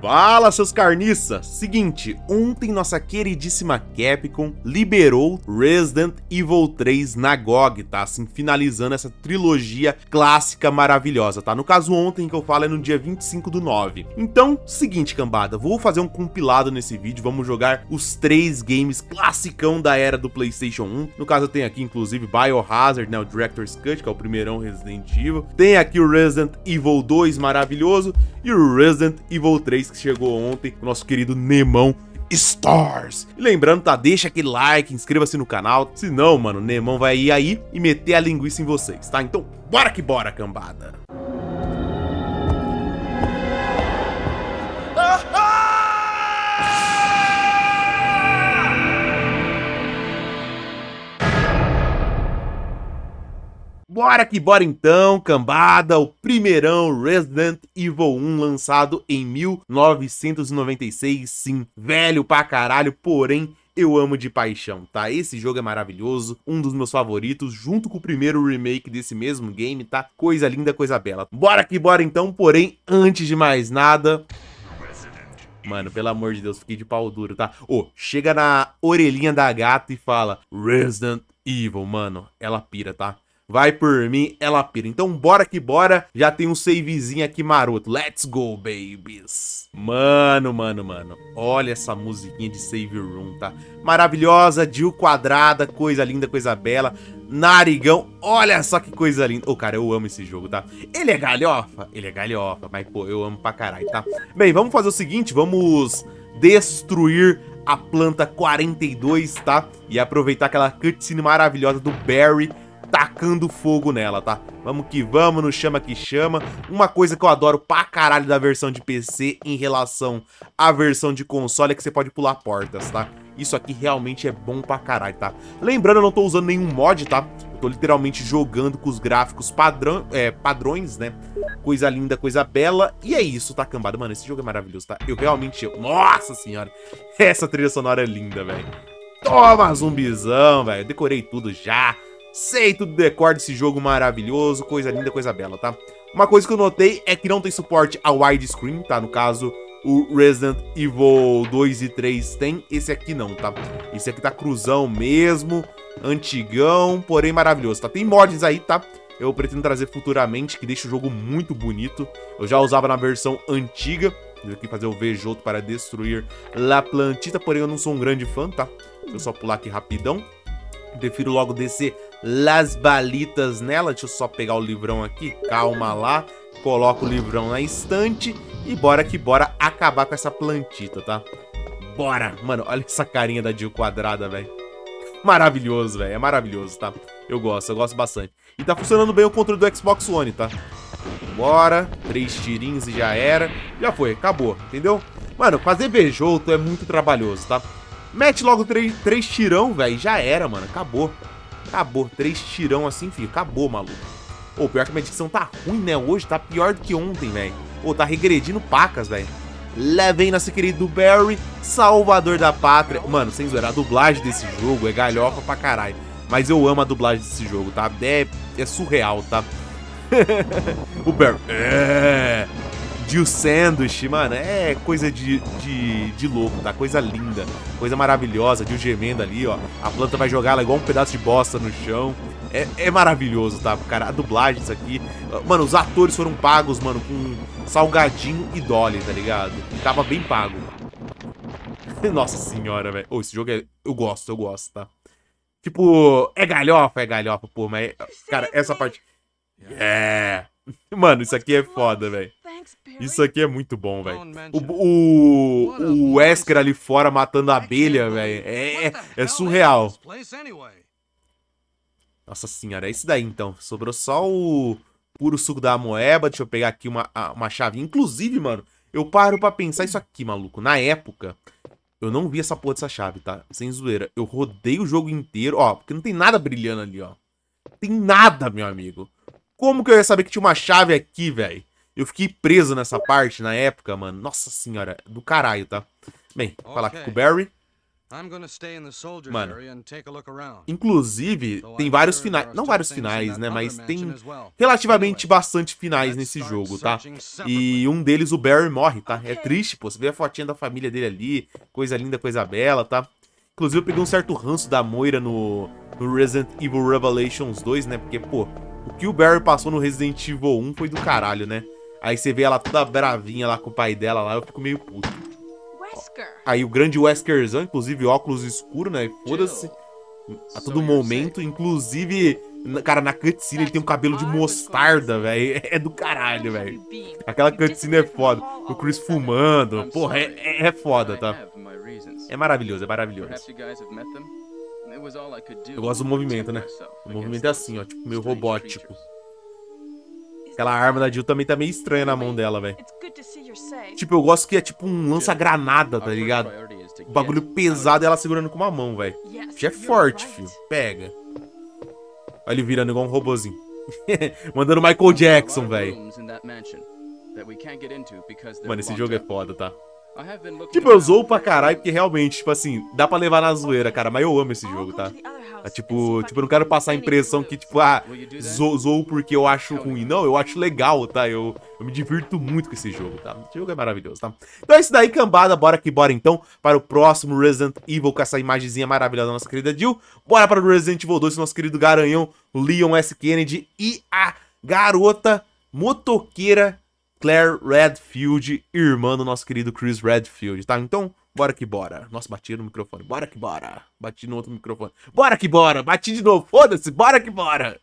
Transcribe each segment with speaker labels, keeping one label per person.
Speaker 1: Fala, seus carniças! Seguinte, ontem nossa queridíssima Capcom liberou Resident Evil 3 na GOG, tá? Assim, finalizando essa trilogia clássica maravilhosa, tá? No caso, ontem que eu falo é no dia 25/9. Então, seguinte, cambada, vou fazer um compilado nesse vídeo, vamos jogar os 3 games classicão da era do PlayStation 1. No caso, eu tenho aqui, inclusive, Biohazard, né? O Director's Cut, que é o primeirão Resident Evil. Tem aqui o Resident Evil 2 maravilhoso e o Resident Evil 3 que chegou ontem, o nosso querido Nemão Stars. E lembrando, tá? Deixa aquele like, inscreva-se no canal, senão, mano, o Nemão vai ir aí e meter a linguiça em vocês, tá? Então, bora que bora, cambada! Bora que bora então, cambada, o primeirão Resident Evil 1 lançado em 1996, sim, velho pra caralho, porém eu amo de paixão, tá? Esse jogo é maravilhoso, um dos meus favoritos, junto com o primeiro remake desse mesmo game, tá? Coisa linda, coisa bela. Bora que bora então, porém, antes de mais nada... Mano, pelo amor de Deus, fiquei de pau duro, tá? Ô, chega na orelhinha da gata e fala Resident Evil, mano, ela pira, tá? Vai por mim, ela pira. Então bora que bora. Já tem um savezinho aqui maroto. Let's go, babies. Mano. Olha essa musiquinha de save room, tá? Maravilhosa, Jill quadrada, coisa linda, coisa bela. Narigão, olha só que coisa linda. Ô, cara, eu amo esse jogo, tá? Ele é galhofa? Ele é galhofa, mas, pô, eu amo pra caralho, tá? Bem, vamos fazer o seguinte, vamos destruir a planta 42, tá? E aproveitar aquela cutscene maravilhosa do Barry tacando fogo nela, tá? Vamos que vamos, no chama que chama. Uma coisa que eu adoro pra caralho da versão de PC em relação à versão de console é que você pode pular portas, tá? Isso aqui realmente é bom pra caralho, tá? Lembrando, eu não tô usando nenhum mod, tá? Eu tô literalmente jogando com os gráficos padrões, né? Coisa linda, coisa bela. E é isso, tá, cambada? Mano, esse jogo é maravilhoso, tá? Eu realmente... Nossa senhora! Essa trilha sonora é linda, velho. Toma, zumbizão, velho. Decorei tudo já. Sei tudo decor desse jogo maravilhoso, coisa linda, coisa bela, tá? Uma coisa que eu notei é que não tem suporte a widescreen, tá? No caso, o Resident Evil 2 e 3 tem, esse aqui não, tá? Esse aqui tá cruzão mesmo, antigão, porém maravilhoso, tá? Tem mods aí, tá? Eu pretendo trazer futuramente, que deixa o jogo muito bonito. Eu já usava na versão antiga. Vou aqui fazer o VJ para destruir La Plantita, porém eu não sou um grande fã, tá? Deixa eu só pular aqui rapidão. Prefiro logo descer Las Balitas nela. Deixa eu só pegar o livrão aqui. Calma lá. Coloco o livrão na estante. E bora que bora acabar com essa plantita, tá? Bora! Mano, olha essa carinha da Jill quadrada, velho. Maravilhoso, velho. É maravilhoso, tá? Eu gosto bastante. E tá funcionando bem o controle do Xbox One, tá? Bora. 3 tirinhos e já era. Já foi, acabou, entendeu? Mano, fazer beijoto é muito trabalhoso, tá? Mete logo 3 tirão, velho. Já era, mano. Acabou. Acabou. 3 tirão assim, filho. Acabou, maluco. Ô, pior que a minha dicção tá ruim, né? Hoje tá pior do que ontem, velho. Ô, tá regredindo pacas, velho. Levem nosso querido Barry, salvador da pátria. Mano, sem zoeira, a dublagem desse jogo é galhofa pra caralho. Mas eu amo a dublagem desse jogo, tá? É surreal, tá? O Barry. Jill Sandwich, mano, é coisa de louco, tá? Coisa linda, coisa maravilhosa. Jill gemendo ali, ó. A planta vai jogar ela igual um pedaço de bosta no chão. É maravilhoso, tá? Cara, a dublagem, isso aqui... Mano, os atores foram pagos, mano, com Salgadinho e Dolly, tá ligado? E tava bem pago. Nossa senhora, velho. Esse jogo é... Eu gosto, tá? Tipo, é galhofa, pô, mas... Cara, essa parte... Mano, isso aqui é foda, velho. Isso aqui é muito bom, velho. O Wesker ali fora matando a abelha, velho. É surreal. Nossa senhora, é esse daí então. Sobrou só o puro suco da amoeba. Deixa eu pegar aqui uma chavinha. Inclusive, mano, eu paro pra pensar isso aqui, maluco. Na época, eu não vi essa porra dessa chave, tá? Sem zoeira. Eu rodei o jogo inteiro, ó. Porque não tem nada brilhando ali, ó. Tem nada, meu amigo. Como que eu ia saber que tinha uma chave aqui, velho? Eu fiquei preso nessa parte na época, mano. Nossa senhora, do caralho, tá? Bem, vou falar aqui com o Barry. Mano, inclusive, tem vários finais, não vários finais, né, mas tem relativamente bastante finais nesse jogo, tá? E um deles, o Barry, morre, tá? É triste, pô, você vê a fotinha da família dele ali, coisa linda, coisa bela, tá? Inclusive, eu peguei um certo ranço da Moira no Resident Evil Revelations 2, né? Porque, pô, o que o Barry passou no Resident Evil 1 foi do caralho, né? Aí você vê ela toda bravinha lá com o pai dela lá, eu fico meio puto. Aí o grande Weskerzão, inclusive óculos escuros, né? Foda-se a todo momento. Inclusive, cara, na cutscene ele tem um cabelo de mostarda, velho. É do caralho, velho. Aquela cutscene é foda. O Chris fumando. Porra, é foda, tá? É maravilhoso, é maravilhoso. Eu gosto do movimento, né? O movimento é assim, ó, tipo, meio robótico. Aquela arma da Jill também tá meio estranha na mão dela, velho. Tipo, eu gosto que é tipo um lança-granada, tá ligado? Um bagulho pesado e ela segurando com uma mão, velho. Já é forte, filho. Pega. Olha ele virando igual um robozinho. Mandando Michael Jackson, velho. Mano, esse jogo é foda, tá? Tipo, eu zoo pra caralho, porque realmente, tipo assim, dá pra levar na zoeira, cara, mas eu amo esse jogo, tá? Tipo, eu não quero passar a impressão que, tipo, zoo porque eu acho ruim. Não, eu acho legal, tá? Eu me divirto muito com esse jogo, tá? Esse jogo é maravilhoso, tá? Então é isso daí, cambada. Bora que bora, então, para o próximo Resident Evil com essa imagenzinha maravilhosa da nossa querida Jill. Bora para o Resident Evil 2 com nosso querido garanhão Leon S. Kennedy e a garota motoqueira Claire Redfield, irmã do nosso querido Chris Redfield, tá? Então, bora que bora. Nossa, bati no microfone. Bora que bora. Bati no outro microfone. Bora que bora. Bati de novo. Foda-se. Bora que bora.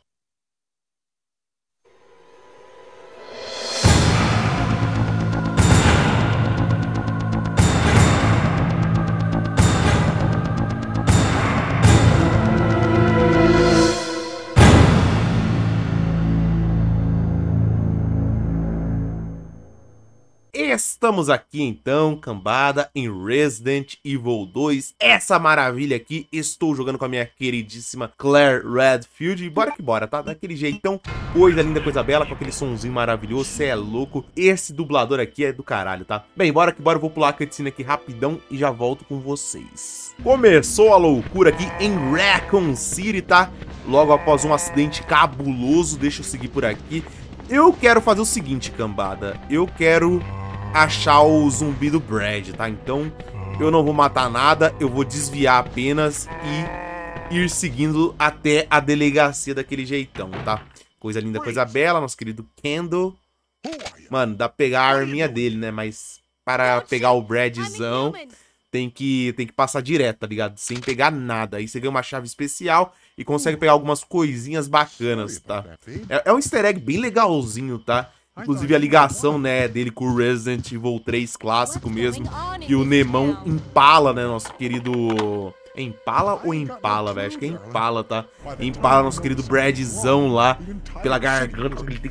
Speaker 1: Estamos aqui então, cambada, em Resident Evil 2, essa maravilha aqui, estou jogando com a minha queridíssima Claire Redfield, e bora que bora, tá? Daquele jeitão, coisa linda, coisa bela, com aquele sonzinho maravilhoso, cê é louco, esse dublador aqui é do caralho, tá? Bem, bora que bora, eu vou pular a cutscene aqui rapidão e já volto com vocês. Começou a loucura aqui em Raccoon City, tá? Logo após um acidente cabuloso, deixa eu seguir por aqui. Eu quero fazer o seguinte, cambada, eu quero achar o zumbi do Brad, tá? Então, eu não vou matar nada, eu vou desviar apenas e ir seguindo até a delegacia daquele jeitão, tá? Coisa linda, coisa bela, nosso querido Kendall. Mano, dá pra pegar a arminha dele, né? Mas para pegar o Bradzão, tem que passar direto, tá ligado? Sem pegar nada. Aí você ganha uma chave especial e consegue pegar algumas coisinhas bacanas, tá? É um easter egg bem legalzinho, tá? Inclusive a ligação, né, dele com o Resident Evil 3 clássico mesmo, que o Nemão empala, né, nosso querido... É Impala ou Impala, velho? Acho que é Impala, tá? Impala nosso querido Bradzão lá, pela garganta, com aquele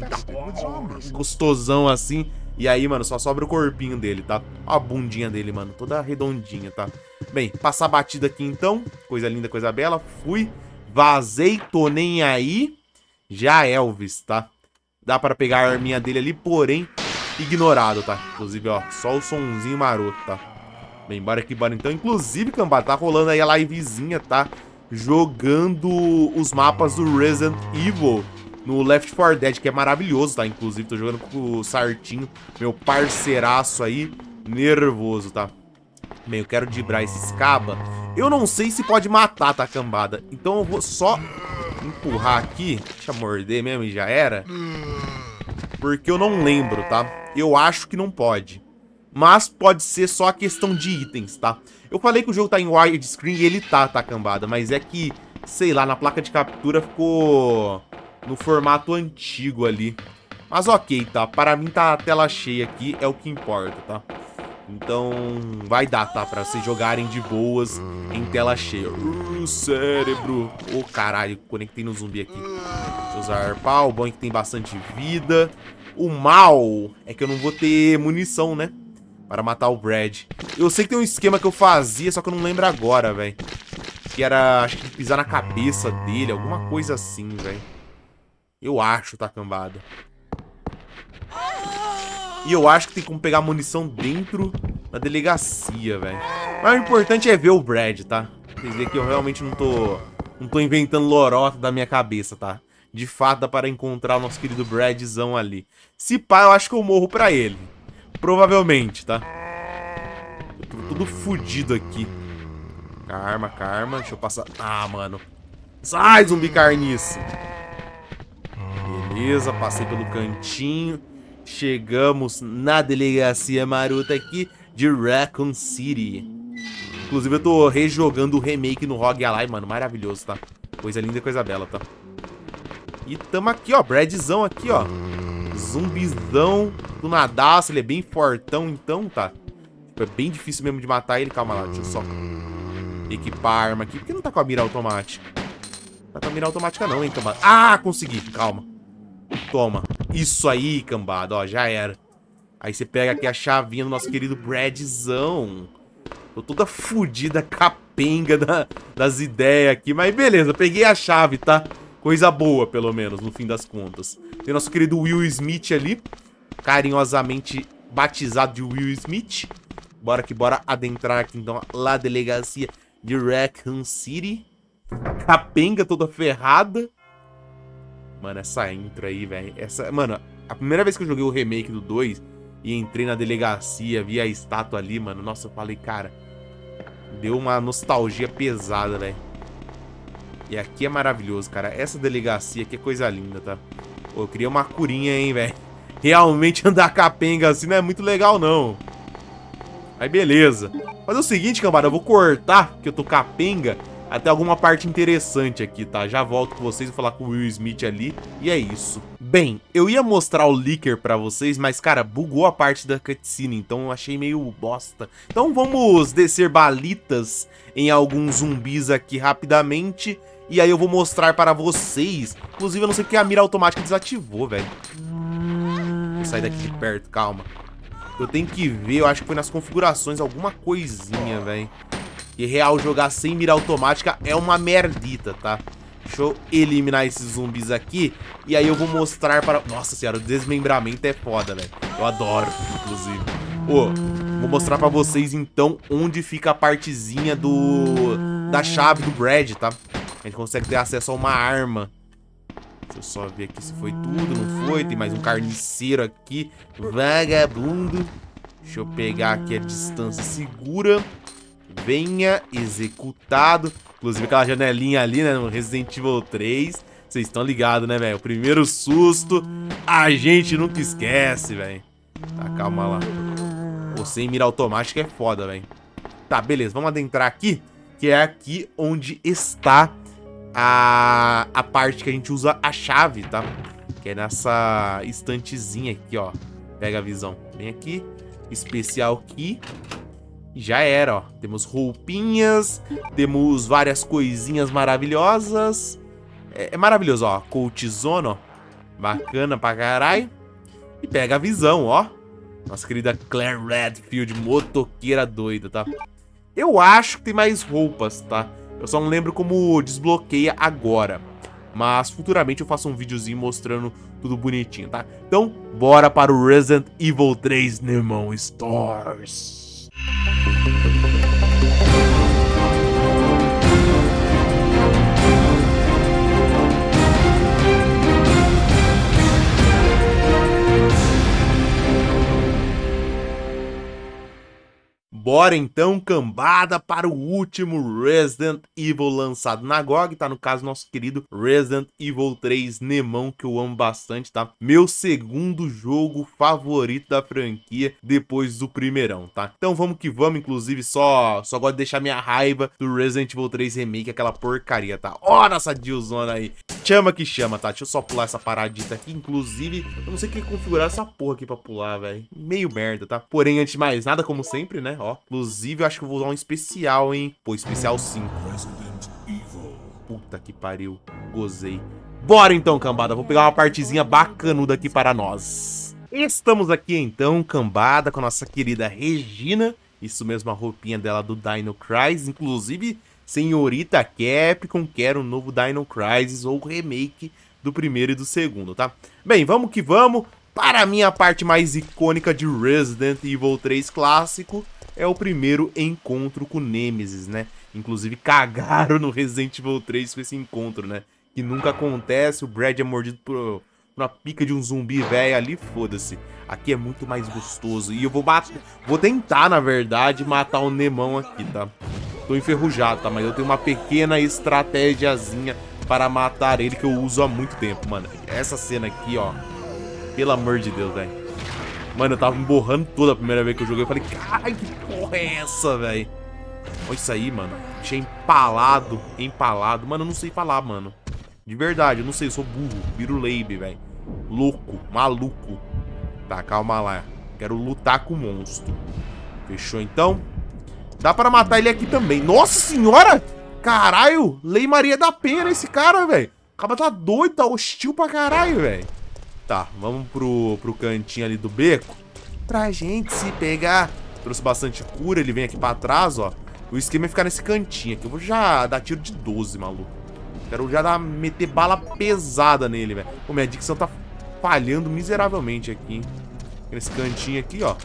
Speaker 1: gostosão assim. E aí, mano, só sobra o corpinho dele, tá? Ó a bundinha dele, mano, toda redondinha, tá? Bem, passar batida aqui então, coisa linda, coisa bela. Fui, vazei, tô nem aí. Já Elvis, tá? Dá pra pegar a arminha dele ali, porém, ignorado, tá? Inclusive, ó, só o sonzinho maroto, tá? Bem, bora aqui, bora então. Inclusive, cambada, tá rolando aí a livezinha, tá? Jogando os mapas do Resident Evil no Left 4 Dead, que é maravilhoso, tá? Inclusive, tô jogando com o Sartinho, meu parceiraço aí, nervoso, tá? Bem, eu quero dibrar esse escaba. Eu não sei se pode matar, tá, cambada? Então eu vou só empurrar aqui. Deixa eu morder mesmo e já era. Porque eu não lembro, tá? Eu acho que não pode. Mas pode ser só a questão de itens, tá? Eu falei que o jogo tá em widescreen e ele tá, cambada? Mas é que, sei lá, na placa de captura ficou no formato antigo ali. Mas ok, tá? Para mim tá a tela cheia aqui, é o que importa, tá? Então vai dar, tá? Pra vocês jogarem de boas em tela cheia. Cérebro. Ô, caralho, conectei no zumbi aqui. Deixa eu usar pau. O bom é que tem bastante vida. O mal é que eu não vou ter munição, né? Para matar o Brad. Eu sei que tem um esquema que eu fazia, só que eu não lembro agora, velho. Que era, acho que pisar na cabeça dele, alguma coisa assim, velho. Eu acho, tá, cambada? E eu acho que tem como pegar munição dentro na delegacia, velho. Mas o importante é ver o Brad, tá? Vocês verem que eu realmente não tô inventando lorota da minha cabeça, tá? De fato, dá para encontrar o nosso querido Bradzão ali. Se pá, eu acho que eu morro pra ele. Provavelmente, tá? Eu tô tudo fudido aqui. Karma, karma. Deixa eu passar... Ah, mano. Sai, zumbi carniça. Beleza, passei pelo cantinho. Chegamos na delegacia marota aqui de Raccoon City. Inclusive, eu tô rejogando o remake no ROG Ally, mano. Maravilhoso, tá? Coisa linda e coisa bela, tá? E tamo aqui, ó. Bradzão aqui, ó. Zumbizão do nadaço. Ele é bem fortão, então, tá? Tipo, é bem difícil mesmo de matar ele. Calma lá, deixa eu só equipar a arma aqui. Por que não tá com a mira automática? Não tá com a mira automática não, hein, cambada. Ah, consegui. Calma. Toma. Isso aí, cambada. Ó, já era. Aí você pega aqui a chavinha do nosso querido Bradzão. Tô toda fodida, capenga das ideias aqui. Mas beleza, peguei a chave, tá? Coisa boa, pelo menos, no fim das contas. Tem nosso querido Will Smith ali. Carinhosamente batizado de Will Smith. Bora que bora adentrar aqui, então, lá a delegacia de Raccoon City. Capenga toda ferrada. Mano, essa intro aí, velho. Mano, a primeira vez que eu joguei o remake do 2 e entrei na delegacia, vi a estátua ali, mano. Nossa, eu falei, cara, deu uma nostalgia pesada, velho. E aqui é maravilhoso, cara. Essa delegacia aqui é coisa linda, tá? Pô, eu queria uma curinha, hein, velho. Realmente andar capenga assim não é muito legal, não. Aí, beleza. Fazer o seguinte, cambada, eu vou cortar, porque eu tô capenga, até alguma parte interessante aqui, tá? Já volto com vocês, vou falar com o Will Smith ali, e é isso. Bem, eu ia mostrar o leaker pra vocês, mas, cara, bugou a parte da cutscene, então eu achei meio bosta. Então vamos descer balitas em alguns zumbis aqui rapidamente, e aí eu vou mostrar para vocês. Inclusive, eu não sei porque a mira automática desativou, velho. Vou sair daqui de perto, calma. Eu tenho que ver, eu acho que foi nas configurações alguma coisinha, velho. E real, jogar sem mira automática é uma merdita, tá? Deixa eu eliminar esses zumbis aqui. E aí eu vou mostrar para... Nossa senhora, o desmembramento é foda, velho. Eu adoro, inclusive. Ô, vou mostrar pra vocês, então, onde fica a partezinha da chave do Brad, tá? A gente consegue ter acesso a uma arma. Deixa eu só ver aqui se foi tudo, não foi. Tem mais um carniceiro aqui. Vagabundo. Deixa eu pegar aqui a distância segura. Venha, executado. Inclusive aquela janelinha ali, né, no Resident Evil 3. Vocês estão ligados, né, velho? O primeiro susto, a gente nunca esquece, velho. Tá, calma lá. Pô, sem mira automática é foda, velho. Tá, beleza, vamos adentrar aqui. Que é aqui onde está a parte que a gente usa a chave, tá? Que é nessa estantezinha aqui, ó. Pega a visão. Vem aqui. Especial aqui. Já era, ó. Temos roupinhas, temos várias coisinhas maravilhosas. É maravilhoso, ó. Coach Zone, ó. Bacana pra caralho. E pega a visão, ó. Nossa querida Claire Redfield, motoqueira doida, tá? Eu acho que tem mais roupas, tá? Eu só não lembro como desbloqueia agora. Mas futuramente eu faço um videozinho mostrando tudo bonitinho, tá? Então, bora para o Resident Evil 3 Neumon Stores. Bora então, cambada, para o último Resident Evil lançado na GOG, tá? No caso, nosso querido Resident Evil 3 Neumon, que eu amo bastante, tá? Meu segundo jogo favorito da franquia, depois do primeirão, tá? Então vamos que vamos, inclusive, só gosto de deixar minha raiva do Resident Evil 3 Remake, aquela porcaria, tá? Ó, nossa Dillzona aí! Chama que chama, tá? Deixa eu só pular essa paradita aqui, inclusive, eu não sei o que configurar essa porra aqui pra pular, velho. Meio merda, tá? Porém, antes de mais nada, como sempre, né? Ó, inclusive, eu acho que eu vou usar um especial, hein? Pô, especial 5. Puta que pariu. Gozei. Bora então, cambada. Vou pegar uma partezinha bacanuda aqui para nós. Estamos aqui então, cambada, com a nossa querida Regina. Isso mesmo, a roupinha dela do Dino Crisis. Inclusive, senhorita Capcom quer um novo Dino Crisis ou remake do primeiro e do segundo, tá? Bem, vamos que vamos. Para a minha parte mais icônica de Resident Evil 3 clássico, é o primeiro encontro com o Nemesis, né? Inclusive cagaram no Resident Evil 3 com esse encontro, né? Que nunca acontece, o Brad é mordido por uma pica de um zumbi velho ali, foda-se. Aqui é muito mais gostoso. E eu vou tentar, na verdade, matar o Nemão aqui, tá? Tô enferrujado, tá? Mas eu tenho uma pequena estratégiazinha para matar ele que eu uso há muito tempo, mano. Essa cena aqui, ó. Pelo amor de Deus, velho. Mano, eu tava me borrando toda a primeira vez que eu joguei. Eu falei, caralho, que porra é essa, velho? Olha isso aí, mano. Achei empalado, empalado. Mano, eu não sei falar, mano. De verdade, eu não sei, eu sou burro. Biruleibe, velho. Louco, maluco. Tá, calma lá. Quero lutar com o monstro. Fechou, então? Dá pra matar ele aqui também. Nossa senhora! Caralho! Lei Maria da Penha nesse cara, velho. O cara tá doido, tá hostil pra caralho, velho. Tá, vamos pro cantinho ali do beco. Pra gente se pegar. Trouxe bastante cura, ele vem aqui pra trás, ó. O esquema é ficar nesse cantinho aqui. Eu vou já dar tiro de 12, maluco. Quero já meter bala pesada nele, velho. Pô, minha dicção tá falhando miseravelmente aqui. Nesse cantinho aqui, ó.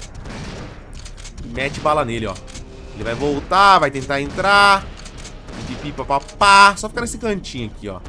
Speaker 1: Mete bala nele, ó. Ele vai voltar, vai tentar entrar. Pipi, papapá. Só ficar nesse cantinho aqui, ó.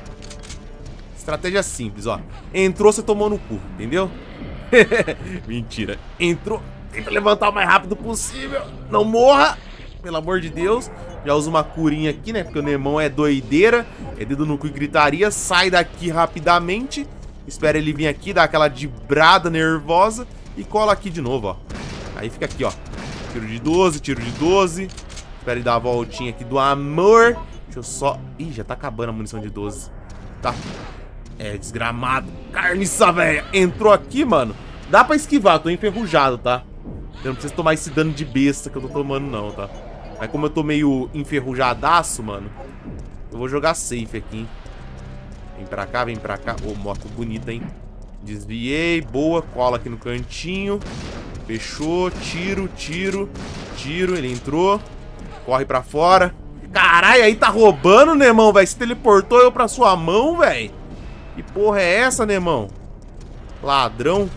Speaker 1: Estratégia simples, ó. Entrou, você tomou no cu, entendeu? Mentira. Entrou, tenta levantar o mais rápido possível. Não morra, pelo amor de Deus. Já usa uma curinha aqui, né? Porque o Nemão é doideira. É dedo no cu e gritaria. Sai daqui rapidamente. Espera ele vir aqui, dá aquela dibrada nervosa. E cola aqui de novo, ó. Aí fica aqui, ó. Tiro de 12, tiro de 12. Espera ele dar a voltinha aqui do amor. Deixa eu só... Ih, já tá acabando a munição de 12. Tá. É, desgramado. Carniça, velha. Entrou aqui, mano. Dá pra esquivar, tô enferrujado, tá? Eu não preciso tomar esse dano de besta que eu tô tomando, não, tá? Mas como eu tô meio enferrujadaço, mano, eu vou jogar safe aqui, hein? Vem pra cá, vem pra cá. Ô, moto bonita, hein? Desviei, boa. Cola aqui no cantinho. Fechou, tiro, tiro, tiro. Ele entrou. Corre pra fora. Caralho, aí tá roubando, Nemão, velho. Se teleportou eu pra sua mão, velho. Que porra é essa, Nemão? Ladrão.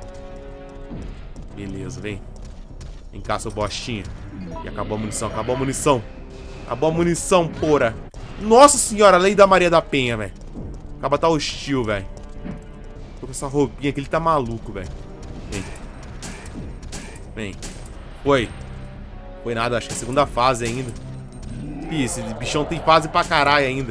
Speaker 1: Beleza, vem. Vem cá, seu bostinha. E acabou a munição, acabou a munição. Acabou a munição, porra. Nossa senhora, lei da Maria da Penha, velho. Acaba tá hostil, velho. Tô com essa roupinha aqui, ele tá maluco, velho. Vem. Vem. Foi. Foi nada, acho que é a segunda fase ainda. Ih, esse bichão tem fase pra caralho ainda.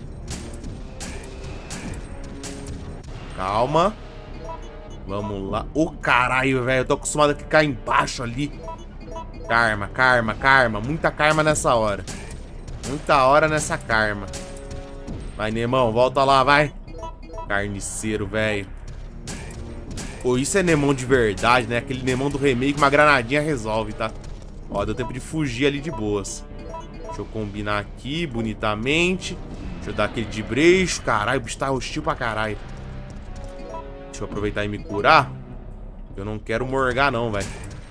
Speaker 1: Calma. Vamos lá. Ô, caralho, velho. Eu tô acostumado a ficar embaixo ali. Karma, karma, karma. Muita karma nessa hora. Muita hora nessa karma. Vai, Nemão. Volta lá, vai. Carniceiro, velho. Pô, isso é Nemão de verdade, né? Aquele Nemão do remake, uma granadinha resolve, tá? Ó, deu tempo de fugir ali de boas. Deixa eu combinar aqui, bonitamente. Deixa eu dar aquele de brejo. Caralho, o bicho tá hostil pra caralho. Deixa eu aproveitar e me curar. Eu não quero morgar, não, velho.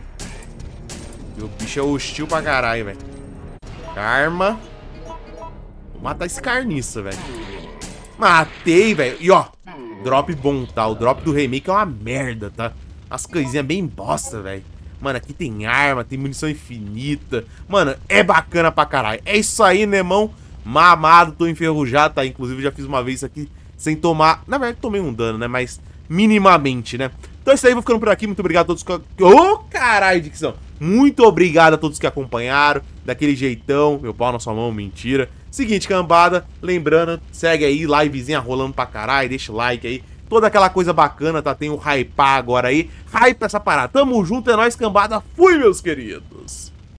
Speaker 1: O bicho é hostil pra caralho, velho. Karma. Vou matar esse carniça, velho. Matei, velho. E ó, drop bom, tá? O drop do remake é uma merda, tá? As coisinhas bem bosta, velho. Mano, aqui tem arma, tem munição infinita. Mano, é bacana pra caralho. É isso aí, Nemão. Mamado, tô enferrujado, tá? Inclusive, já fiz uma vez isso aqui sem tomar... Na verdade, tomei um dano, né? Mas minimamente, né? Então é isso aí, vou ficando por aqui. Muito obrigado a todos que... Ô, caralho, dicção. Muito obrigado a todos que acompanharam. Daquele jeitão. Meu pau na sua mão, mentira. Seguinte, cambada. Lembrando, segue aí, livezinha rolando pra caralho. Deixa o like aí. Toda aquela coisa bacana, tá? Tem o hypar agora aí. Hype essa parada. Tamo junto, é nóis, cambada. Fui, meus queridos.